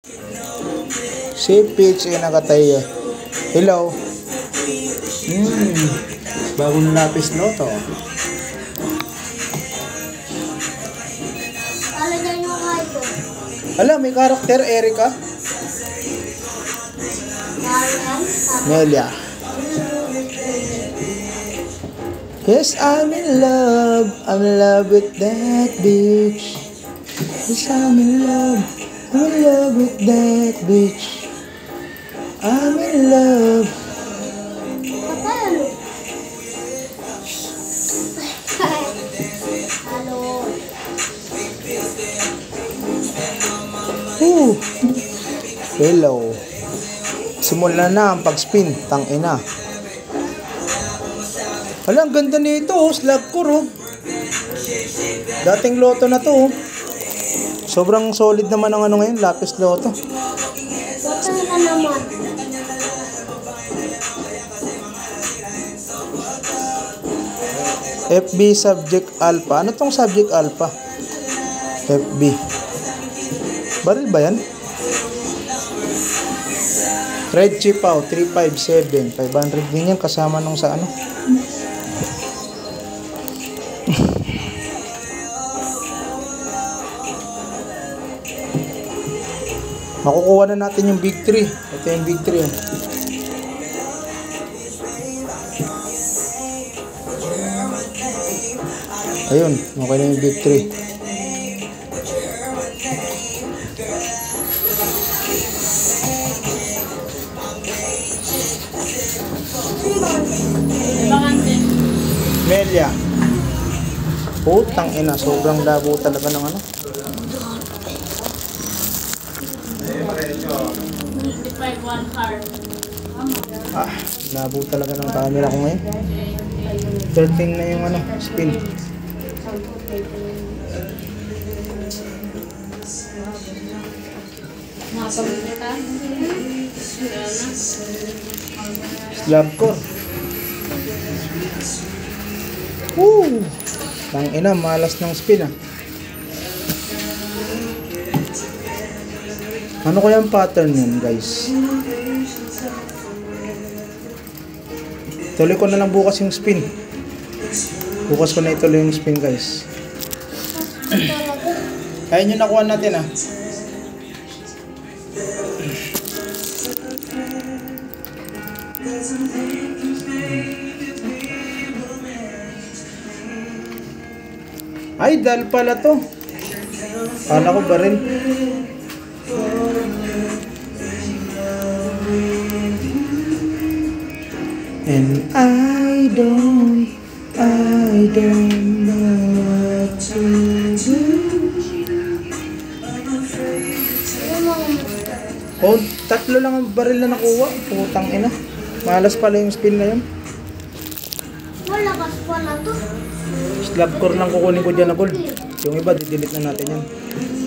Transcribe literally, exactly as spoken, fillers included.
Si Peach ay nakatayo. Hello. Hmm. Bagong lapis loto. Alagyan yung kayo. Alam, may karakter, Erica. Marian. Melia. Yes, I'm in love. I'm in love with that bitch. Yes, I'm in love. I'm in love with that bitch. I'm in love. Patay ano? Halo. Woo. Hello. Simula na ang pag-spin. Tangina. Hala, ang ganda nito, oh. Slab core, oh. Dating loto na to, oh. Sobrang solid naman ang ano ngayon, lapis loto. Patay ka naman. F B subject alpha. Ano tong subject alpha? F B. Baril ba yan? Red chip out, three five seven. five hundred din yan kasama nung sa ano. Makukuha na natin yung big three. Ito yung big three. Oh. Ayun, okay na yung big three. Melia. Putang ina, sobrang labo talaga ng ano. Ah, labo talaga ng camera ko ngayon. thirteen na yung ano, spin. Slab core. Woo! Tang ina, malas ng spin ah. Ano kaya ang pattern yun, guys? Tuloy ko na lang bukas yung spin. Bukas ko na ituloy yung spin, guys. Ayun yung nakuha natin ah. Ay, dal pala to. Kala ko ba rin? And I don't, I don't know what to do. Oh, tatlo lang ang baril na nakuha. Putang ina. Malas pala yung spin na yun. Malakas pala to. Slab core lang kukunin ko dyan na gold. Yung iba, didelete na natin yan.